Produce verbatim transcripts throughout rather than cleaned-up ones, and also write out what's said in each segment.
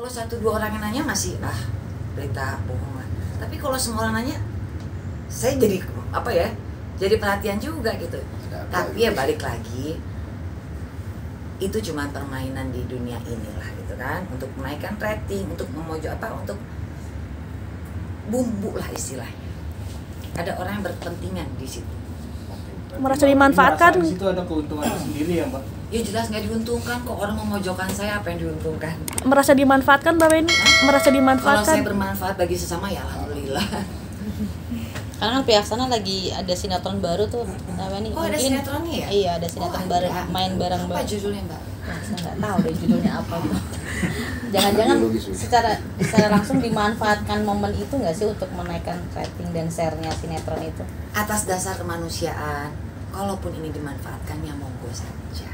Kalau satu dua orang yang nanya masih ah berita bohong lah. Tapi kalau semua orang nanya, saya jadi apa ya? Jadi perhatian juga gitu. Tapi ya balik lagi, itu cuma permainan di dunia inilah gitu kan, untuk menaikkan rating, untuk memojok apa, untuk bumbu lah istilahnya. Ada orang yang berkepentingan di situ. Merasa dimanfaatkan. Di situ ada keuntungan sendiri ya, Mbak? Ya jelas nggak diuntungkan kok, orang memojokkan saya, apa yang diuntungkan? Merasa dimanfaatkan Mbak Weni? Merasa Kalau dimanfaatkan. saya bermanfaat bagi sesama ya alhamdulillah. Karena kan pihak sana lagi ada sinetron baru tuh namanya nih. Oh ada Mungkin- sinetronnya ya? Iya ada sinetron Oh, baru ada. main bareng Apa bareng. judulnya Mbak? Nah, saya nggak tahu deh judulnya apa tuh. Jangan-jangan secara secara langsung dimanfaatkan momen itu nggak sih untuk menaikkan rating dan share-nya sinetron itu? Atas dasar kemanusiaan, kalaupun ini dimanfaatkan ya monggo saja.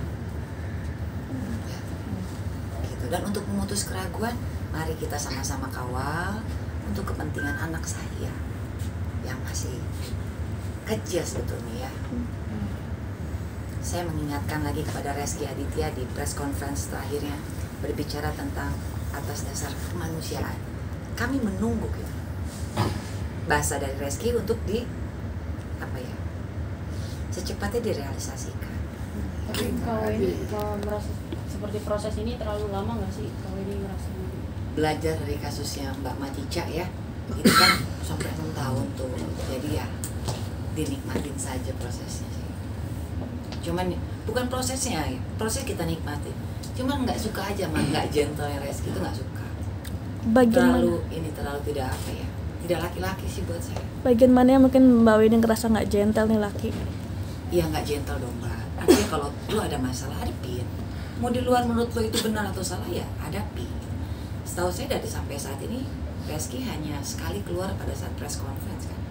Ya. Gitu. Dan untuk memutus keraguan, mari kita sama-sama kawal untuk kepentingan anak saya yang masih kecil sebetulnya ya. Saya mengingatkan lagi kepada Reski Aditya di press conference terakhirnya berbicara tentang atas dasar kemanusiaan. Kami menunggu gitu. Bahasa dari Reski untuk di apa ya? Secepatnya direalisasikan. Tapi kalau ini kalau merasa seperti proses ini terlalu lama nggak sih kalau ini ngerasanya? Belajar dari kasusnya Mbak Matica ya, itu kan sampai enam tahun tuh, jadi ya dinikmatin saja prosesnya sih. Cuman bukan prosesnya, proses kita nikmatin. Cuman nggak suka aja mah, nggak gentle ya Reski itu nggak suka. Bagian Terlalu mana? ini terlalu tidak apa ya, tidak laki-laki sih buat saya. Bagian mana yang mungkin Mbak Weni ngerasa nggak gentle nih laki? Iya nggak gentle dong Mbak. Artinya kalau lu ada masalah hadapin. Mau di luar menurut lo itu benar atau salah ya hadapi. Setahu saya dari sampai saat ini Reski hanya sekali keluar pada saat press conference kan.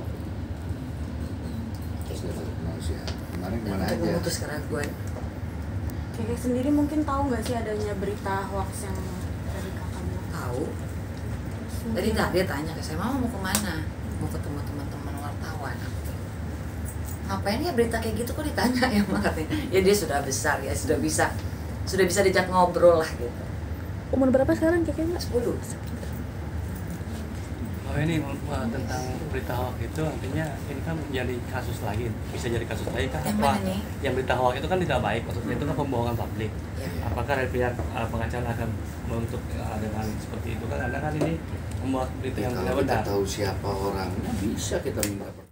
Kemarin kemana Untuk aja? memutus keraguan. Kakak sendiri mungkin tahu nggak sih adanya berita hoax yang dari kakak bilang? Tahu. Tadi tak dia tanya ke saya, Mama mau kemana? Mau ketemu teman-teman wartawan. Ngapain ya berita kayak gitu kok ditanya ya Mak katanya. Ya dia sudah besar ya, sudah bisa sudah bisa diajak ngobrol lah gitu. Umur berapa sekarang kakeknya? sepuluh. Oh ini uh, tentang berita hoax itu artinya ini kan menjadi kasus lagi, bisa jadi kasus lagi kan? Yang Apa? mana nih? Yang berita hoax itu kan tidak baik, maksudnya itu kan pembohongan publik. Ya. Apakah dari pihak uh, pengacara akan untuk uh, dengan seperti itu kan? Karena kan ini membuat berita yang tidak Kalau kita benar. tahu siapa orangnya bisa kita minta